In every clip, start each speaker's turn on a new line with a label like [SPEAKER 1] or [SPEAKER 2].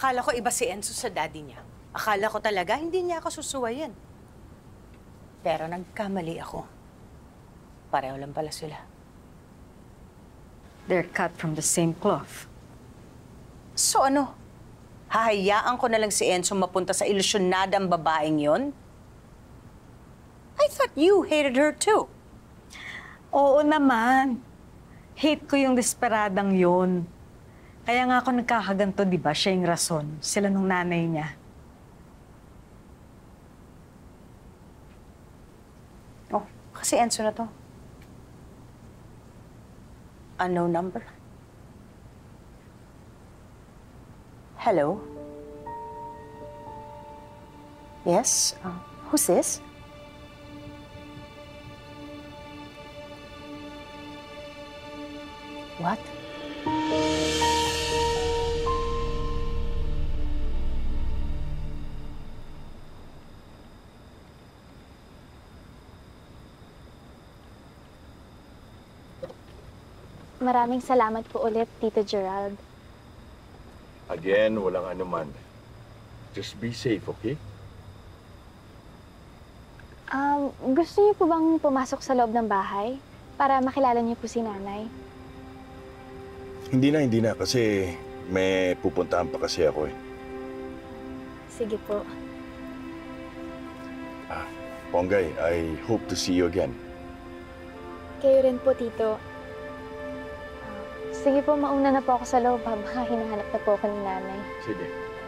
[SPEAKER 1] Akala ko iba si Enzo sa daddy niya. Akala ko talaga hindi niya ako susuwayin. Pero nagkamali ako. Pareho lang pala sila.
[SPEAKER 2] They're cut from the same cloth.
[SPEAKER 1] So ano? Hahayaan ko na lang si Enzo mapunta sa ilusyonadang babaeng yon? I thought you hated her too.
[SPEAKER 2] Oo naman. Hate ko yung desperadang yon. Kaya nga ako nagkakaganto, di ba? Siya yung rason. Sila nung nanay niya.
[SPEAKER 1] Oh, kasi Enzo na to. Unknown number. Hello? Yes? Who's this? What?
[SPEAKER 3] Maraming salamat po ulit, Tito Gerald.
[SPEAKER 4] Again, walang anuman. Just be safe, okay?
[SPEAKER 3] Gusto niyo po bang pumasok sa loob ng bahay para makilala niyo po si nanay?
[SPEAKER 4] Hindi na. Kasi may pupuntahan pa kasi ako eh.
[SPEAKER 3] Sige po.
[SPEAKER 4] Ponggay, I hope to see you again.
[SPEAKER 3] Kayo rin po, Tito. Sige po, mauna na po ako sa loob. Baka hinahanap na po ako ni nanay.
[SPEAKER 4] Sige.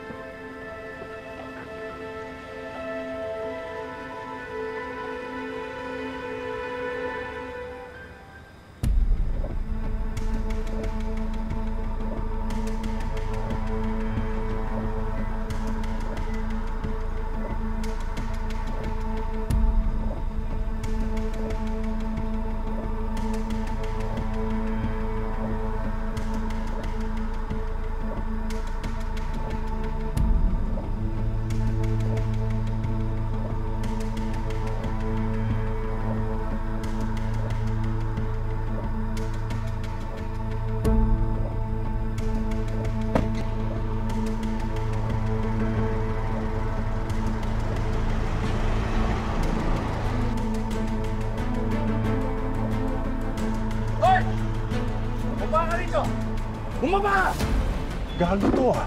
[SPEAKER 5] Bumaba!
[SPEAKER 4] Gago to ah.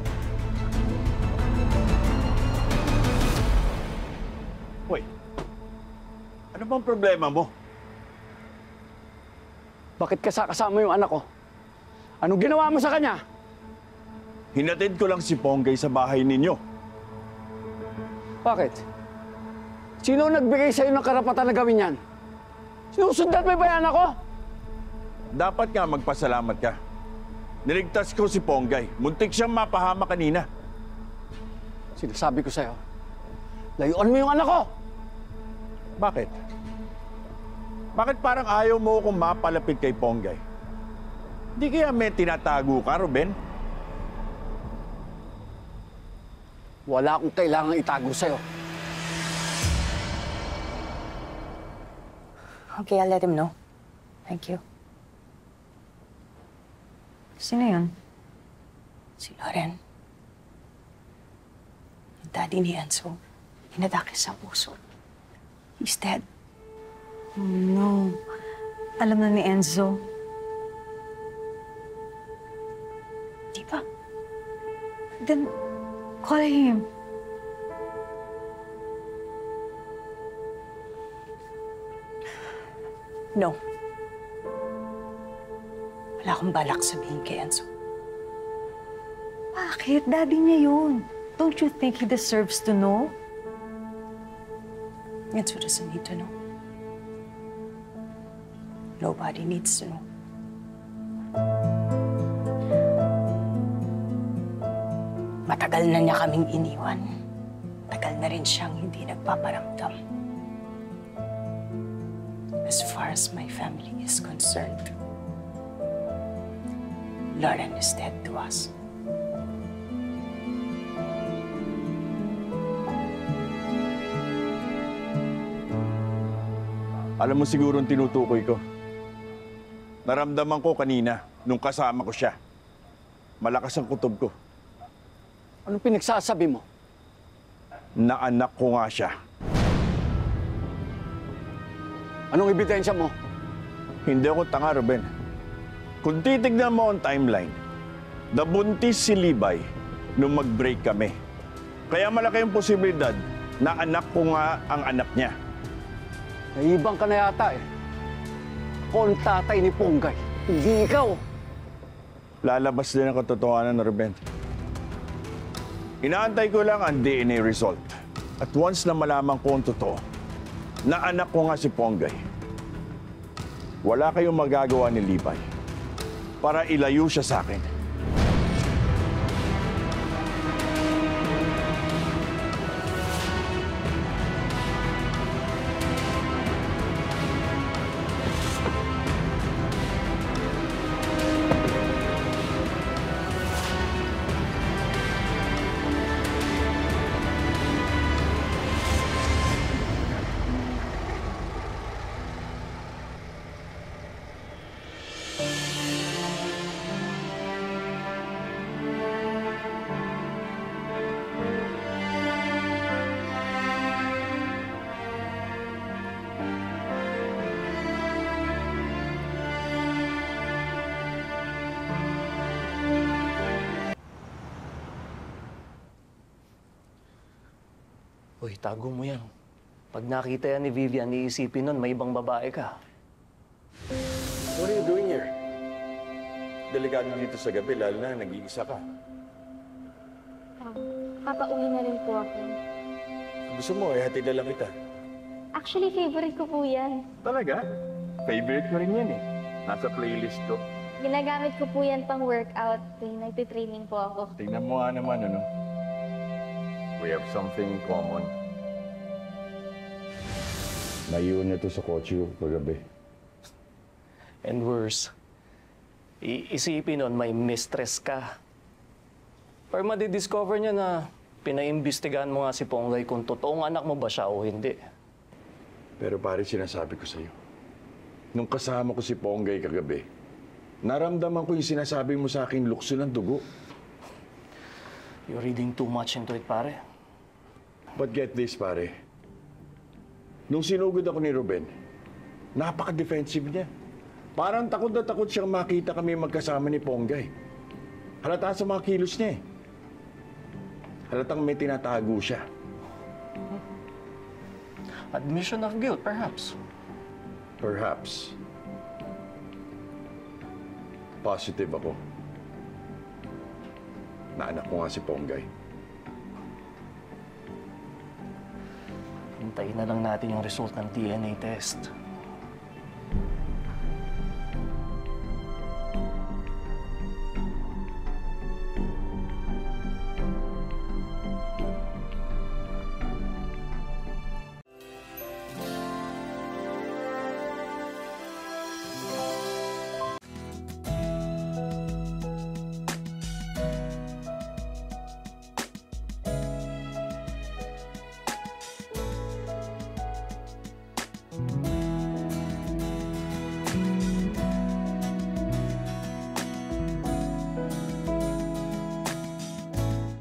[SPEAKER 4] Hoy, ano bang problema mo?
[SPEAKER 5] Bakit kasama yung anak ko? Anong ginawa mo sa kanya?
[SPEAKER 4] Hinatid ko lang si Ponggay sa bahay ninyo.
[SPEAKER 5] Bakit? Sino nagbigay sa'yo ng karapatan na gawin yan? Sinusundan mo ba yung anak ko?
[SPEAKER 4] Dapat nga magpasalamat ka. Niligtas ko si Ponggay. Muntik siyang mapahama kanina.
[SPEAKER 5] Sinasabi ko sa'yo, layuan mo yung anak ko!
[SPEAKER 4] Bakit? Bakit parang ayaw mo akong mapalapit kay Ponggay? Hindi kaya may tinatago ka, Ruben?
[SPEAKER 5] Wala akong kailangang itago sa'yo.
[SPEAKER 1] Okay, I'll let him know. Thank you.
[SPEAKER 2] Sino yun?
[SPEAKER 1] Si Loren. Yung daddy ni Enzo. Hinatake sa puso. He's dead.
[SPEAKER 2] Oh, no. Alam na ni Enzo.
[SPEAKER 1] Di ba?
[SPEAKER 2] Then, call him.
[SPEAKER 1] No. Wala akong balak sabihin kay Enzo.
[SPEAKER 2] Bakit? Daddy niya yun. Don't you think he deserves to know?
[SPEAKER 1] Enzo doesn't need to know. Nobody needs to know. Matagal na niya kaming iniwan. Tagal na rin siyang hindi nagpaparamdam. As far as my family is concerned, Loren is dead to us.
[SPEAKER 4] Alam mo siguro ang tinutukoy ko. Naramdaman ko kanina nung kasama ko siya. Malakas ang kutob ko.
[SPEAKER 5] Anong pinagsasabi mo?
[SPEAKER 4] Na anak ko nga siya.
[SPEAKER 5] Anong ebidensya mo?
[SPEAKER 4] Hindi ako tanga, Ruben. Kung titignan mo ang timeline, nabuntis si Libay nung mag-break kami. Kaya malaki yung posibilidad na anak ko nga ang anak niya.
[SPEAKER 5] Naibang ka na yata eh. Ako ang tatay ni Ponggay, hindi ikaw.
[SPEAKER 4] Lalabas din ang katotohanan, Ruben. Inaantay ko lang ang DNA result. At once na malaman ko ang totoo, na anak ko nga si Ponggay, wala kayong magagawa ni Libay para ilayo siya sa akin.
[SPEAKER 6] Uy, tago mo yan. Pag nakita yan ni Vivian, iisipin nun may ibang babae ka.
[SPEAKER 4] What are you doing here? Delikado dito sa gabi, lalo na nag-iisa ka.
[SPEAKER 3] Papauwi na rin po ako.
[SPEAKER 4] Gusto mo, hatid na lang kita.
[SPEAKER 3] Actually, favorite ko po yan.
[SPEAKER 4] Talaga? Favorite ko rin yan eh. Nasa playlist ko.
[SPEAKER 3] Ginagamit ko po yan pang workout. Nagtitraining po ako.
[SPEAKER 4] Tingnan mo nga naman, ano? We have something in common. Naiwan niya to sa kotse ko kagabi.
[SPEAKER 6] And worse, iisipin nun may mistress ka. Or madidiscover niya na pinaimbestigahan mo nga si Ponggay kung totoong anak mo ba siya o hindi.
[SPEAKER 4] Pero pare, sinasabi ko sa'yo, nung kasama ko si Ponggay kagabi, naramdaman ko yung sinasabi mo sa akin lukso ng dugo.
[SPEAKER 6] You're reading too much into it, pare.
[SPEAKER 4] But get this, pare. Nung sinugod ako ni Ruben, napaka-defensive niya. Parang takot na takot siyang makita kami magkasama ni Ponggay. Halata sa mga kilos niya eh. Halatang may tinatago siya.
[SPEAKER 6] Admission of guilt, perhaps.
[SPEAKER 4] Perhaps. Positive ako. Na anak ko nga si Ponggay.
[SPEAKER 6] Hintayin na lang natin yung result ng DNA test.